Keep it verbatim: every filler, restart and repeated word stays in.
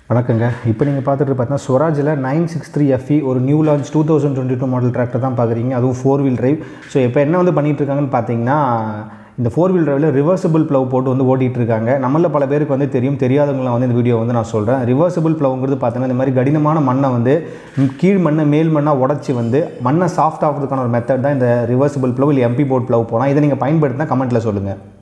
வணக்கங்க. இப்போ நீங்கள் பார்த்துட்டு பார்த்தீங்கன்னா ஸ்வராஜில் நைன் சிக்ஸ் த்ரீ எஃப்இ ஒரு new launch two thousand twenty two model tractor தான் பார்க்குறீங்க. அதுவும் ஃபோர் வீல் டிரைவ். ஸோ இப்போ என்ன வந்து பண்ணிகிட்டு இருக்காங்கன்னு பார்த்தீங்கன்னா, இந்த ஃபோர் வீல் டிரைவில் ரிவர்சிபிள் ப்ளவ் போட்டு வந்து ஓட்டிகிட்டு இருக்காங்க. நம்மள பல பேருக்கு வந்து தெரியும், தெரியாதவங்களாம் வந்து இந்த வீடியோ வந்து நான் சொல்கிறேன். ரிவர்சிபிள் ப்ளவுங்கிறது பார்த்தீங்கன்னா இந்த மாதிரி கடினமான மண்ணை வந்து கீழ் மண்ணை மேல் மண்ணாக உடச்சி வந்து மண்ணை சாஃப்ட் ஆகிறதுக்கான ஒரு மெத்தட் தான் இந்த ரிவர்சிபிள் ப்ளவ் இல்லை எம்பி போர்ட் ப்ளவ் போனால். இதை நீங்கள் பயன்படுத்தினா கமெண்ட்டில் சொல்லுங்கள்.